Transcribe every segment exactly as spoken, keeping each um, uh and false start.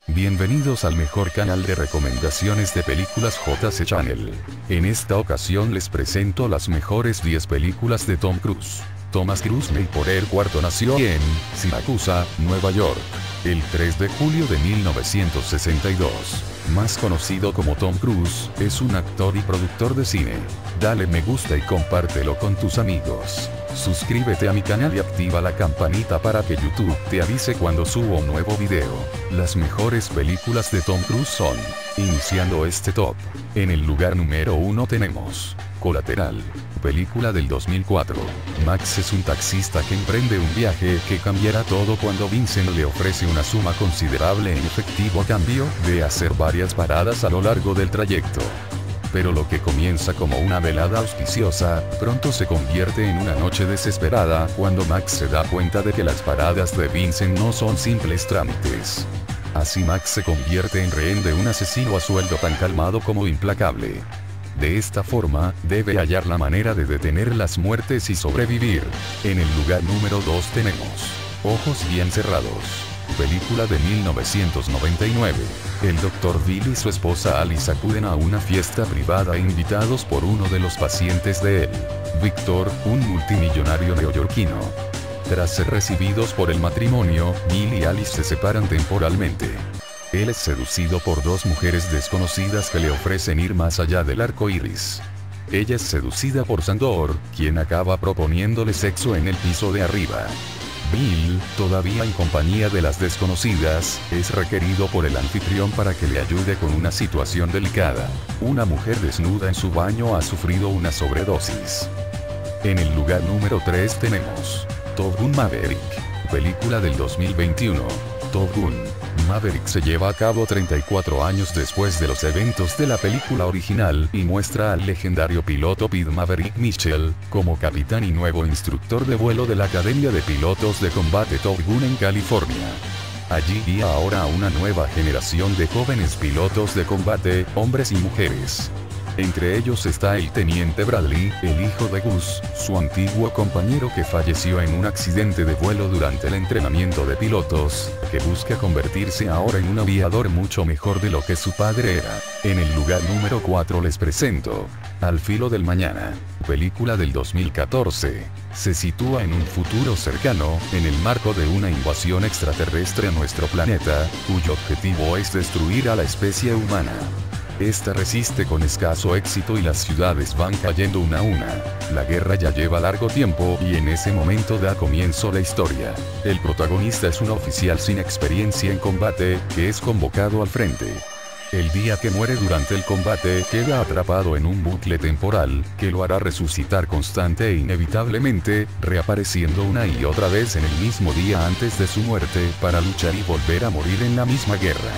Bienvenidos al mejor canal de recomendaciones de películas J C Channel. En esta ocasión les presento las mejores diez películas de Tom Cruise. Thomas Cruise Mayport cuarto nació en Siracusa, Nueva York, el tres de julio de mil novecientos sesenta y dos. Más conocido como Tom Cruise, es un actor y productor de cine. Dale me gusta y compártelo con tus amigos. Suscríbete a mi canal y activa la campanita para que YouTube te avise cuando subo un nuevo video. Las mejores películas de Tom Cruise son, iniciando este top. En el lugar número uno tenemos Colateral, película del dos mil cuatro. Max es un taxista que emprende un viaje que cambiará todo cuando Vincent le ofrece una suma considerable en efectivo a cambio de hacer varias paradas a lo largo del trayecto. Pero lo que comienza como una velada auspiciosa, pronto se convierte en una noche desesperada cuando Max se da cuenta de que las paradas de Vincent no son simples trámites. Así Max se convierte en rehén de un asesino a sueldo tan calmado como implacable. De esta forma, debe hallar la manera de detener las muertes y sobrevivir. En el lugar número dos tenemos Ojos bien cerrados, película de mil novecientos noventa y nueve. El doctor Bill y su esposa Alice acuden a una fiesta privada invitados por uno de los pacientes de él, Victor, un multimillonario neoyorquino. Tras ser recibidos por el matrimonio, Bill y Alice se separan temporalmente. Él es seducido por dos mujeres desconocidas que le ofrecen ir más allá del arco iris. Ella es seducida por Sandor, quien acaba proponiéndole sexo en el piso de arriba. Bill, todavía en compañía de las desconocidas, es requerido por el anfitrión para que le ayude con una situación delicada. Una mujer desnuda en su baño ha sufrido una sobredosis. En el lugar número tres tenemos Top Gun Maverick, película del dos mil veintiuno. Top Gun Maverick se lleva a cabo treinta y cuatro años después de los eventos de la película original y muestra al legendario piloto Pete Maverick Mitchell como capitán y nuevo instructor de vuelo de la Academia de Pilotos de Combate Top Gun en California. Allí guía ahora a una nueva generación de jóvenes pilotos de combate, hombres y mujeres. Entre ellos está el teniente Bradley, el hijo de Gus, su antiguo compañero que falleció en un accidente de vuelo durante el entrenamiento de pilotos, que busca convertirse ahora en un aviador mucho mejor de lo que su padre era. En el lugar número cuatro les presento Al filo del mañana, película del dos mil catorce. Se sitúa en un futuro cercano, en el marco de una invasión extraterrestre a nuestro planeta, cuyo objetivo es destruir a la especie humana. Esta resiste con escaso éxito y las ciudades van cayendo una a una. La guerra ya lleva largo tiempo y en ese momento da comienzo la historia. El protagonista es un oficial sin experiencia en combate, que es convocado al frente. El día que muere durante el combate queda atrapado en un bucle temporal, que lo hará resucitar constante e inevitablemente, reapareciendo una y otra vez en el mismo día antes de su muerte, para luchar y volver a morir en la misma guerra.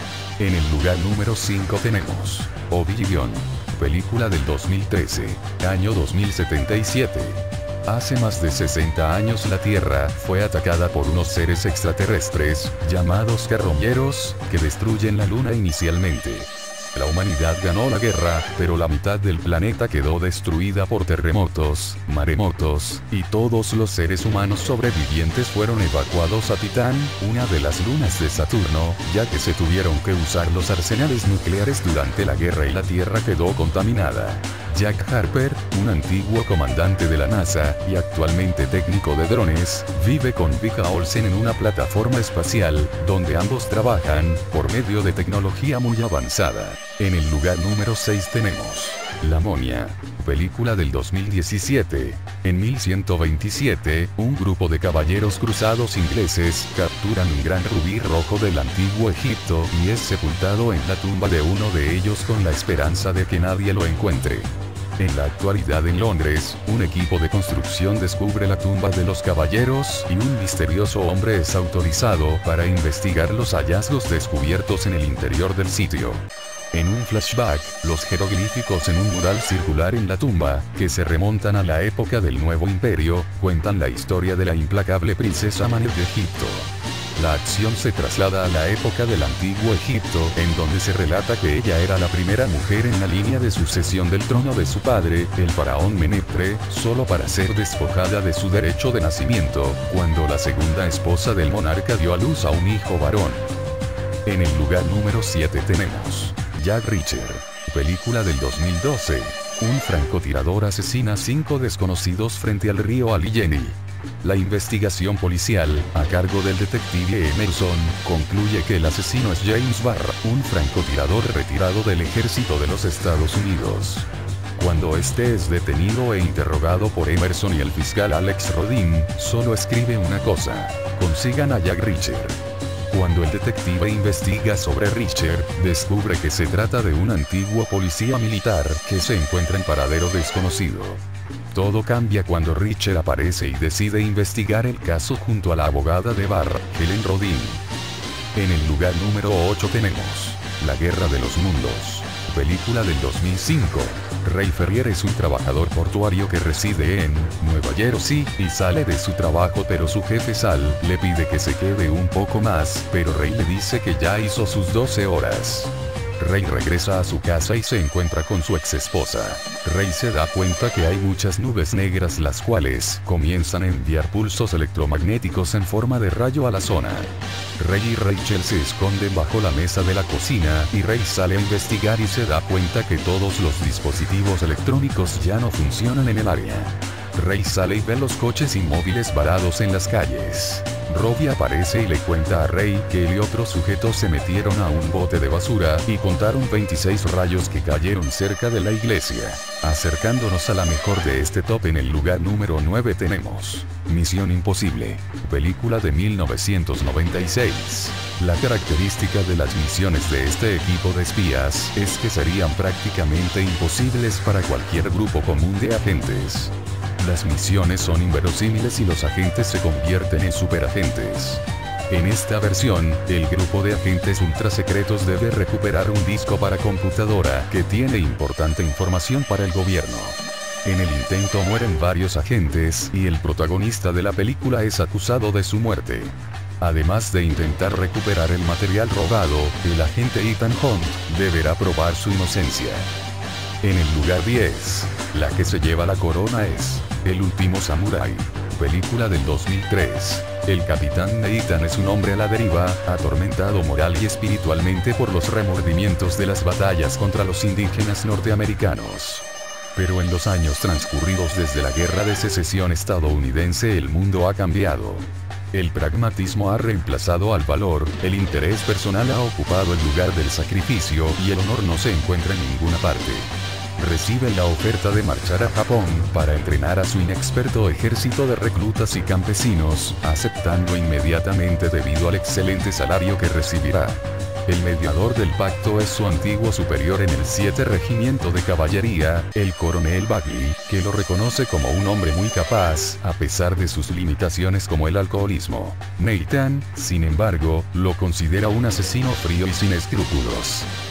En el lugar número cinco tenemos Oblivion, película del dos mil trece, año dos mil setenta y siete. Hace más de sesenta años la Tierra fue atacada por unos seres extraterrestres, llamados carroñeros, que destruyen la Luna inicialmente. La humanidad ganó la guerra, pero la mitad del planeta quedó destruida por terremotos, maremotos, y todos los seres humanos sobrevivientes fueron evacuados a Titán, una de las lunas de Saturno, ya que se tuvieron que usar los arsenales nucleares durante la guerra y la Tierra quedó contaminada. Jack Harper, un antiguo comandante de la NASA, y actualmente técnico de drones, vive con Vika Olsen en una plataforma espacial, donde ambos trabajan, por medio de tecnología muy avanzada. En el lugar número seis tenemos La momia, película del dos mil diecisiete. En mil ciento veintisiete, un grupo de caballeros cruzados ingleses capturan un gran rubí rojo del antiguo Egipto y es sepultado en la tumba de uno de ellos con la esperanza de que nadie lo encuentre. En la actualidad en Londres, un equipo de construcción descubre la tumba de los caballeros y un misterioso hombre es autorizado para investigar los hallazgos descubiertos en el interior del sitio. En un flashback, los jeroglíficos en un mural circular en la tumba, que se remontan a la época del Nuevo Imperio, cuentan la historia de la implacable princesa Manet de Egipto. La acción se traslada a la época del Antiguo Egipto, en donde se relata que ella era la primera mujer en la línea de sucesión del trono de su padre, el faraón Meneptre, solo para ser despojada de su derecho de nacimiento, cuando la segunda esposa del monarca dio a luz a un hijo varón. En el lugar número siete tenemos Jack Reacher, película del dos mil doce. Un francotirador asesina a cinco desconocidos frente al río Allegheny. La investigación policial, a cargo del detective Emerson, concluye que el asesino es James Barr, un francotirador retirado del ejército de los Estados Unidos. Cuando este es detenido e interrogado por Emerson y el fiscal Alex Rodin, solo escribe una cosa: consigan a Jack Reacher. Cuando el detective investiga sobre Reacher, descubre que se trata de un antiguo policía militar que se encuentra en paradero desconocido. Todo cambia cuando Reacher aparece y decide investigar el caso junto a la abogada de Barr, Helen Rodin. En el lugar número ocho tenemos La Guerra de los Mundos, película del dos mil cinco. Ray Ferrier es un trabajador portuario que reside en Nueva Jersey y sale de su trabajo, pero su jefe Sal le pide que se quede un poco más, pero Ray le dice que ya hizo sus doce horas. Ray regresa a su casa y se encuentra con su ex esposa. Ray se da cuenta que hay muchas nubes negras, las cuales comienzan a enviar pulsos electromagnéticos en forma de rayo a la zona. Ray y Rachel se esconden bajo la mesa de la cocina y Ray sale a investigar y se da cuenta que todos los dispositivos electrónicos ya no funcionan en el área. Ray sale y ve los coches inmóviles varados en las calles. Robbie aparece y le cuenta a Ray que él y otros sujetos se metieron a un bote de basura y contaron veintiséis rayos que cayeron cerca de la iglesia. Acercándonos a la mejor de este top, en el lugar número nueve tenemos Misión Imposible, película de mil novecientos noventa y seis. La característica de las misiones de este equipo de espías es que serían prácticamente imposibles para cualquier grupo común de agentes. Las misiones son inverosímiles y los agentes se convierten en superagentes. En esta versión, el grupo de agentes ultrasecretos debe recuperar un disco para computadora que tiene importante información para el gobierno. En el intento mueren varios agentes y el protagonista de la película es acusado de su muerte. Además de intentar recuperar el material robado, el agente Ethan Hunt deberá probar su inocencia. En el lugar diez, la que se lleva la corona es El Último Samurái, película del dos mil tres. El capitán Ethan es un hombre a la deriva, atormentado moral y espiritualmente por los remordimientos de las batallas contra los indígenas norteamericanos. Pero en los años transcurridos desde la Guerra de Secesión estadounidense, el mundo ha cambiado. El pragmatismo ha reemplazado al valor, el interés personal ha ocupado el lugar del sacrificio y el honor no se encuentra en ninguna parte. Recibe la oferta de marchar a Japón para entrenar a su inexperto ejército de reclutas y campesinos, aceptando inmediatamente debido al excelente salario que recibirá. El mediador del pacto es su antiguo superior en el siete Regimiento de Caballería, el coronel Bagley, que lo reconoce como un hombre muy capaz, a pesar de sus limitaciones como el alcoholismo. Nathan, sin embargo, lo considera un asesino frío y sin escrúpulos.